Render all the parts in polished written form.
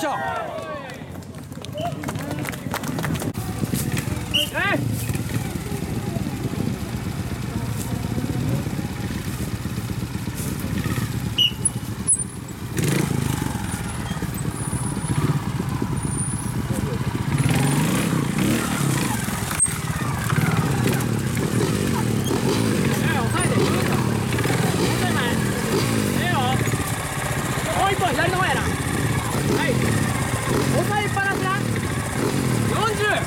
しょ。左の方やな。はい。押さえっぱなしな。40。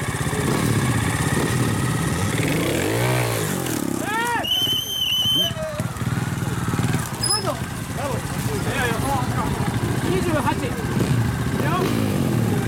まず。28。よ。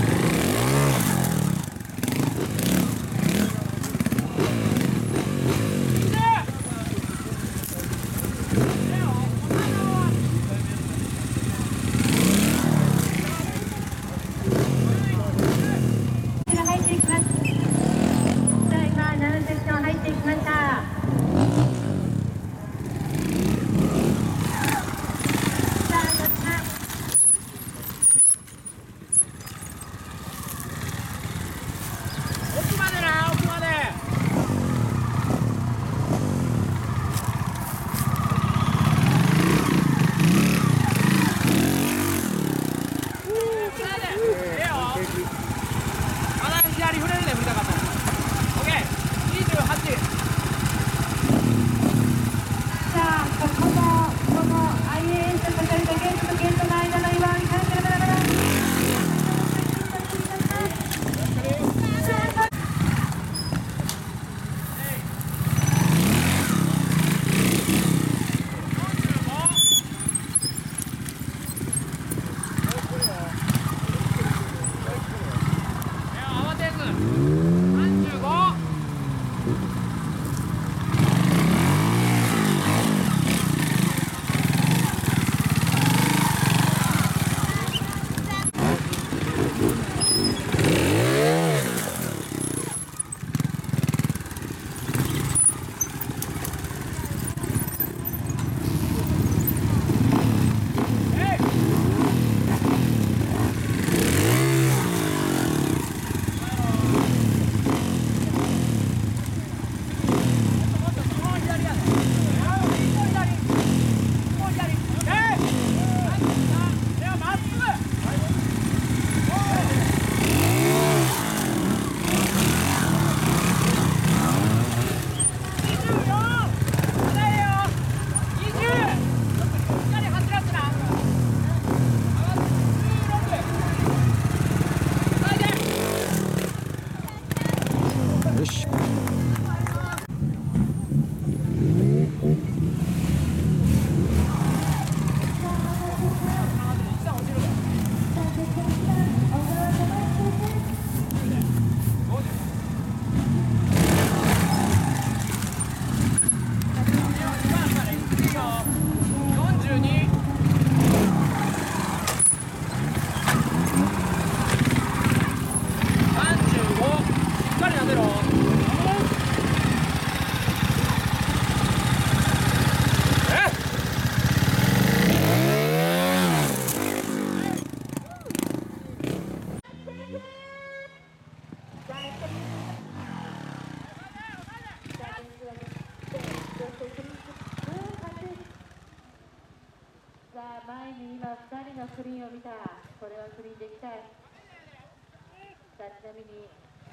前に今2人のクリーンを見た。これはクリーンでいきたい。さあ、ちなみに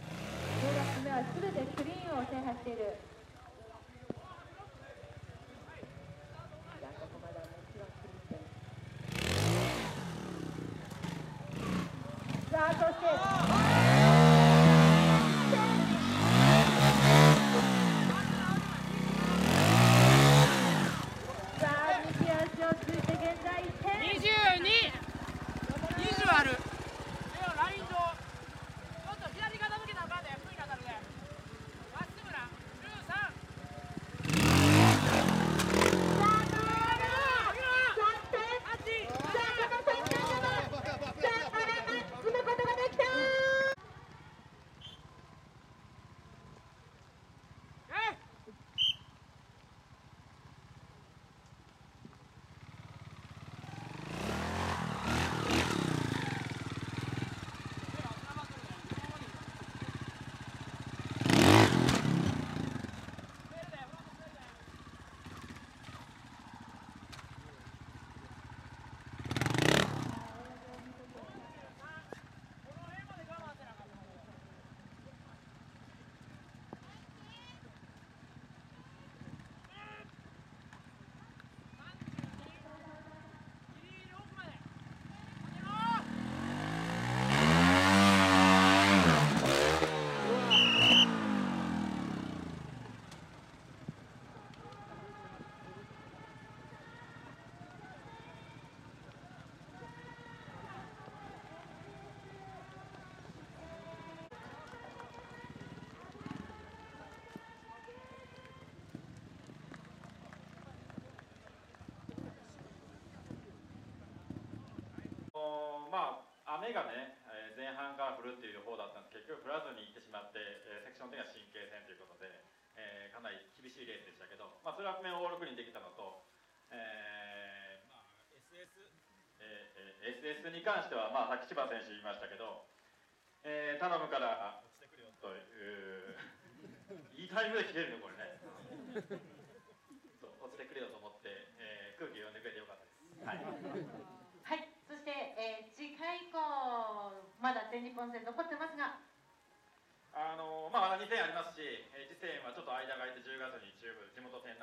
16つ目は全てクリーンを制覇している。さあ、ここまではもちろんクリーンです。さあ、そしてある。ライン上。ちょっと左傾けなあかんで、不意に当たるで。まっすぐな。13。 雨がね、前半から降るっていう方だったんですけど、結局降らずに行ってしまって、セクション的には神経戦ということで、かなり厳しいレースでしたけど、それは面をオールクリーンできたのと、SS に関しては、さっき千葉選手言いましたけど、頼むから落ちてくるよといういいタイムで切れるのこれねそう落ちてくれよと思って、空気を読んでくれてよかったです。はい、 はい、そして、次回以降まだ全日本戦残ってますが、 まだ2戦ありますし、次戦はちょっと間が空いて10月に地元天